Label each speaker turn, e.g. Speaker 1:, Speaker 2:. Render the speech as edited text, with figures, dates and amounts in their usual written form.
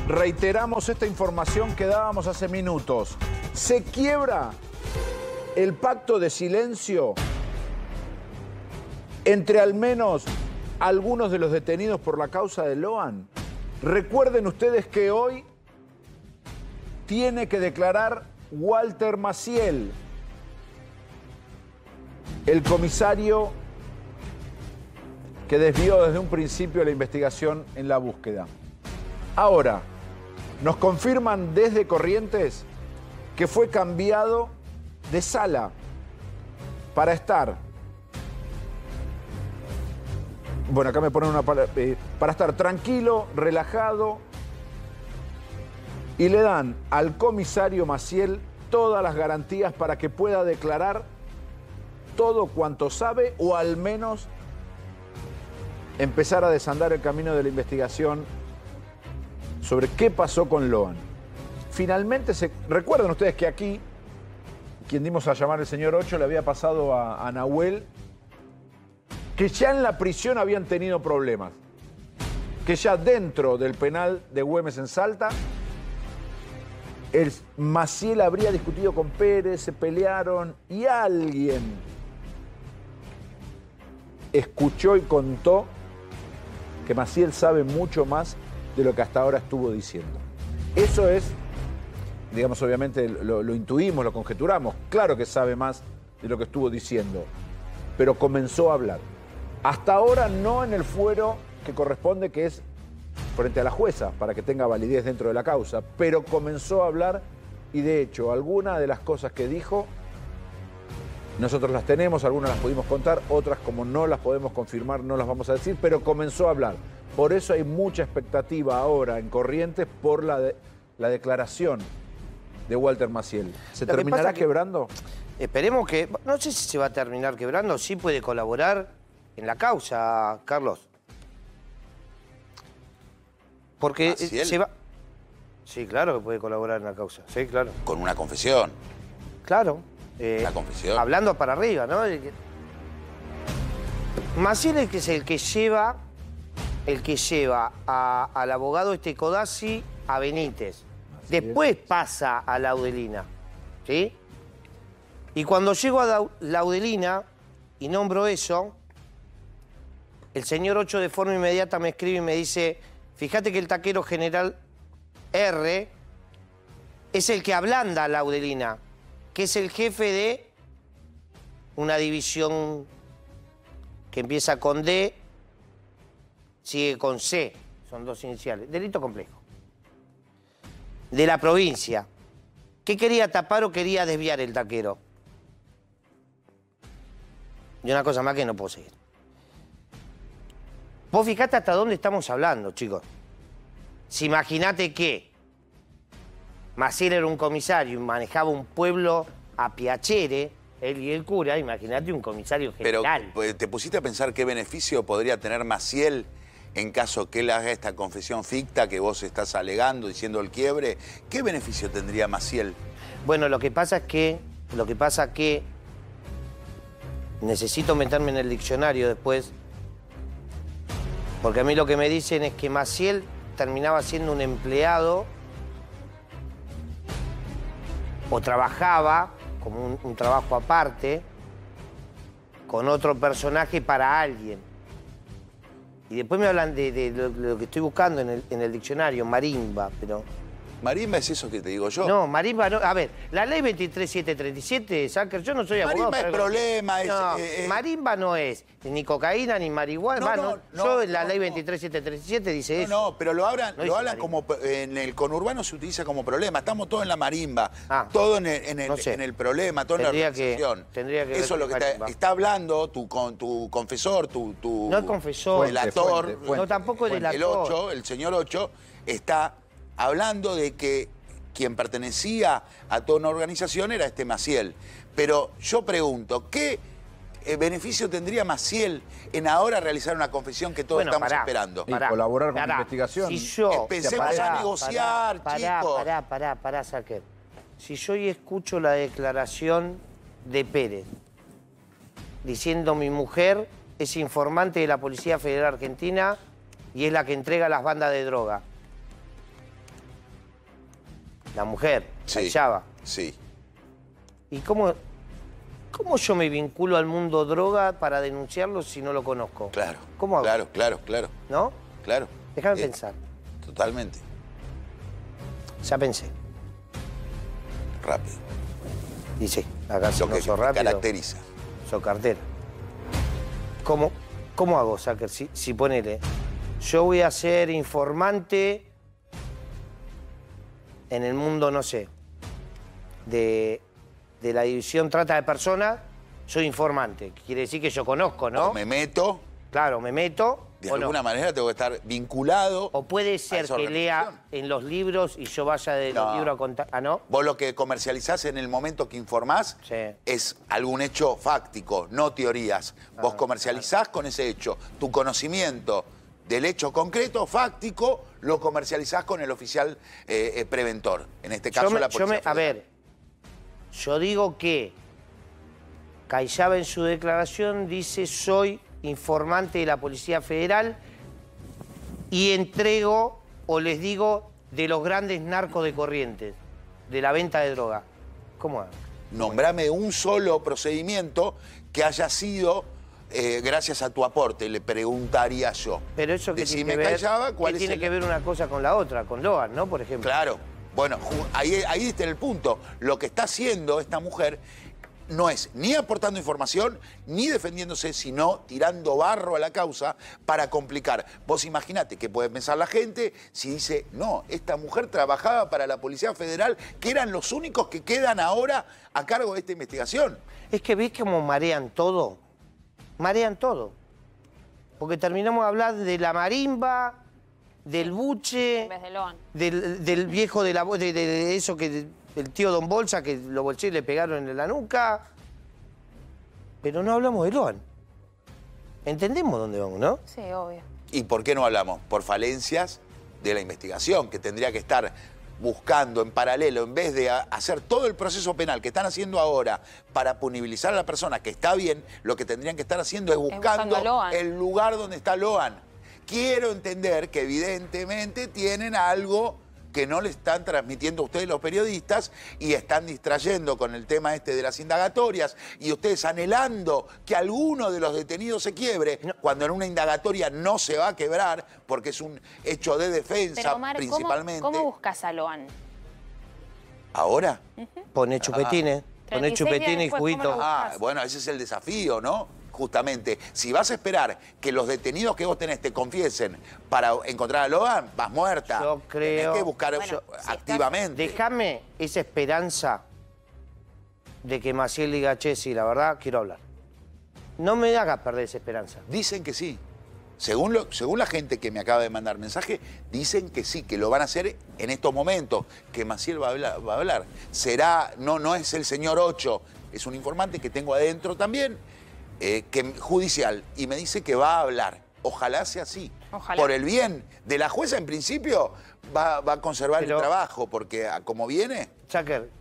Speaker 1: reiteramos esta información que dábamos hace minutos. Se quiebra el pacto de silencio entre al menos algunos de los detenidos por la causa de Loan. Recuerden ustedes que hoy tiene que declarar Walter Maciel, el comisario que desvió desde un principio la investigación en la búsqueda. Ahora, nos confirman desde Corrientes que fue cambiado de sala para estar, bueno, acá me ponen una palabra, para estar tranquilo, relajado, y le dan al comisario Maciel todas las garantías para que pueda declarar todo cuanto sabe, o al menos empezar a desandar el camino de la investigación sobre qué pasó con Loan. Finalmente, recuerdan ustedes que aquí, quien dimos a llamar el señor Ocho, le había pasado a Nahuel que ya en la prisión habían tenido problemas, que ya dentro del penal de Güemes en Salta, el Maciel habría discutido con Pérez, se pelearon y alguien escuchó y contó que Maciel sabe mucho más de lo que hasta ahora estuvo diciendo. Eso es, digamos, obviamente lo intuimos, lo conjeturamos. Claro que sabe más de lo que estuvo diciendo, pero comenzó a hablar. Hasta ahora no en el fuero que corresponde, que es frente a la jueza, para que tenga validez dentro de la causa, pero comenzó a hablar y de hecho algunas de las cosas que dijo nosotros las tenemos, algunas las pudimos contar, otras como no las podemos confirmar no las vamos a decir, pero comenzó a hablar. Por eso hay mucha expectativa ahora en Corrientes por la declaración de Walter Maciel. ¿Se terminará quebrando?
Speaker 2: Esperemos que... No sé si se va a terminar quebrando, sí puede colaborar en la causa, Carlos. Porque se va... Sí, claro que puede colaborar en la causa, sí, claro.
Speaker 3: Con una confesión.
Speaker 2: Claro.
Speaker 3: Una confesión.
Speaker 2: Hablando para arriba, ¿no? Maciel es el que lleva al abogado Codazzi a Benítez. Después pasa a Laudelina, ¿sí? Y cuando llego a Laudelina y nombro eso, el señor Ocho de forma inmediata me escribe y me dice: fíjate que el taquero general R es el que ablanda a Laudelina, que es el jefe de una división que empieza con D, sigue con C, son dos iniciales, delito complejo, de la provincia. ¿Qué quería tapar o quería desviar el taquero? Y una cosa más que no puedo seguir. Vos fijate hasta dónde estamos hablando, chicos. Si imaginate que Maciel era un comisario y manejaba un pueblo a piacere, él y el cura, imagínate un comisario general.
Speaker 3: Pero ¿te pusiste a pensar qué beneficio podría tener Maciel en caso que él haga esta confesión ficta que vos estás alegando, diciendo el quiebre? ¿Qué beneficio tendría Maciel?
Speaker 2: Bueno, lo que pasa es que necesito meterme en el diccionario después, porque a mí lo que me dicen es que Maciel terminaba siendo un empleado o trabajaba como un trabajo aparte con otro personaje para alguien. Y después me hablan de lo que estoy buscando en el diccionario, marimba, pero...
Speaker 3: ¿Marimba es eso que te digo yo?
Speaker 2: No, marimba no. A ver, la ley 23737, Sáker, yo no soy abogado.
Speaker 3: Marimba es problema.
Speaker 2: No, marimba no es ni cocaína ni marihuana. La ley 23737 dice eso.
Speaker 3: No, pero lo hablan como... En el conurbano se utiliza como problema. Estamos todos en la marimba. Todo en el problema, todo en la organización.
Speaker 2: Tendría que
Speaker 3: eso es lo que está hablando tu confesor, tu...
Speaker 2: No es confesor.
Speaker 3: Delator.
Speaker 2: No, tampoco es delator.
Speaker 3: El señor Ocho está hablando de que quien pertenecía a toda una organización era Maciel. Pero yo pregunto, ¿qué beneficio tendría Maciel en ahora realizar una confesión que todos estamos esperando?
Speaker 1: Y colaborar con la investigación.
Speaker 2: Si yo...
Speaker 3: Empecemos a negociar, chicos.
Speaker 2: Pará, Sáker. Si yo hoy escucho la declaración de Pérez diciendo mi mujer es informante de la Policía Federal Argentina y es la que entrega las bandas de droga. la mujer,
Speaker 3: Sí.
Speaker 2: Callaba.
Speaker 3: Sí.
Speaker 2: ¿Y cómo yo me vinculo al mundo droga para denunciarlo si no lo conozco?
Speaker 3: Claro.
Speaker 2: ¿Cómo hago?
Speaker 3: Claro.
Speaker 2: ¿No?
Speaker 3: Claro.
Speaker 2: Déjame pensar.
Speaker 3: Totalmente.
Speaker 2: Ya pensé.
Speaker 3: Rápido.
Speaker 2: Y sí, acá si
Speaker 3: Lo
Speaker 2: no
Speaker 3: que
Speaker 2: sos rápido,
Speaker 3: caracteriza.
Speaker 2: sos cartera. ¿Cómo hago, Sacker? Si ponele, yo voy a ser informante en el mundo, no sé, de la división trata de personas, soy informante. Quiere decir que yo conozco, ¿no?
Speaker 3: O me meto,
Speaker 2: Claro, me meto.
Speaker 3: de
Speaker 2: o no.
Speaker 3: alguna manera tengo que estar vinculado.
Speaker 2: O puede
Speaker 3: a
Speaker 2: ser
Speaker 3: esa
Speaker 2: que lea
Speaker 3: organización.
Speaker 2: en los libros y yo vaya de los
Speaker 3: No.
Speaker 2: libros a contar. ¿Ah, no?
Speaker 3: Vos lo que comercializás en el momento que informás
Speaker 2: Sí.
Speaker 3: es algún hecho fáctico, no teorías. Vos comercializás con ese hecho. Tu conocimiento del hecho concreto, fáctico, lo comercializás con el oficial preventor. En este caso, la Policía
Speaker 2: a
Speaker 3: Federal.
Speaker 2: ver, yo digo que Callaba en su declaración dice soy informante de la Policía Federal y entrego o les digo de los grandes narcos de Corrientes, de la venta de droga. ¿Cómo hago?
Speaker 3: Nombrame un solo procedimiento que haya sido gracias a tu aporte, le preguntaría yo.
Speaker 2: Pero eso que
Speaker 3: Decime,
Speaker 2: tiene que ver,
Speaker 3: Callaba, ¿cuál
Speaker 2: ¿qué
Speaker 3: es
Speaker 2: tiene
Speaker 3: el-
Speaker 2: que ver una cosa con la otra? Con Logan, ¿no? Por ejemplo.
Speaker 3: Claro. Bueno, ahí diste el punto. Lo que está haciendo esta mujer no es ni aportando información, ni defendiéndose, sino tirando barro a la causa para complicar. Vos imaginate qué puede pensar la gente si dice, no, esta mujer trabajaba para la Policía Federal, que eran los únicos que quedan ahora a cargo de esta investigación.
Speaker 2: Es que ves cómo marean todo. Marean todo. Porque terminamos de hablar de la marimba, del buche,
Speaker 4: En vez de Loan.
Speaker 2: del viejo de eso que el tío Don Bolsa, que los bolcheros le pegaron en la nuca. Pero no hablamos de Loan. Entendemos dónde vamos, ¿no?
Speaker 4: Sí, obvio.
Speaker 3: ¿Y por qué no hablamos? Por falencias de la investigación, que tendría que estar buscando en paralelo, en vez de hacer todo el proceso penal que están haciendo ahora para punibilizar a la persona, que está bien, lo que tendrían que estar haciendo es
Speaker 4: buscando
Speaker 3: buscando
Speaker 4: a Loan.
Speaker 3: el lugar donde está Loan. Quiero entender que evidentemente tienen algo que no le están transmitiendo a ustedes los periodistas y están distrayendo con el tema este de las indagatorias y ustedes anhelando que alguno de los detenidos se quiebre, cuando en una indagatoria no se va a quebrar porque es un hecho de defensa
Speaker 4: Pero Omar,
Speaker 3: principalmente.
Speaker 4: ¿cómo buscas a Loan?
Speaker 3: ¿Ahora?
Speaker 2: Poné chupetines, poné
Speaker 4: 36 días
Speaker 2: chupetines y
Speaker 4: después,
Speaker 2: juguito.
Speaker 4: ¿cómo lo
Speaker 3: Ah, bueno, ese es el desafío, ¿no? Justamente, si vas a esperar que los detenidos que vos tenés te confiesen para encontrar a Logan, vas muerta.
Speaker 2: Yo creo-
Speaker 3: Tenés que buscar
Speaker 4: Bueno, si estás-
Speaker 3: activamente.
Speaker 2: Déjame esa esperanza de que Maciel diga, che, sí, la verdad, quiero hablar. No me hagas perder esa esperanza.
Speaker 3: Dicen que sí. Según la gente que me acaba de mandar mensaje, dicen que sí, que lo van a hacer en estos momentos, que Maciel va a hablar. Será, no es el señor 8, es un informante que tengo adentro también, judicial, y me dice que va a hablar. Ojalá sea así.
Speaker 4: Ojalá.
Speaker 3: Por el bien de la jueza, en principio, va a conservar
Speaker 2: Pero-
Speaker 3: el trabajo, porque como viene...
Speaker 2: Chaker,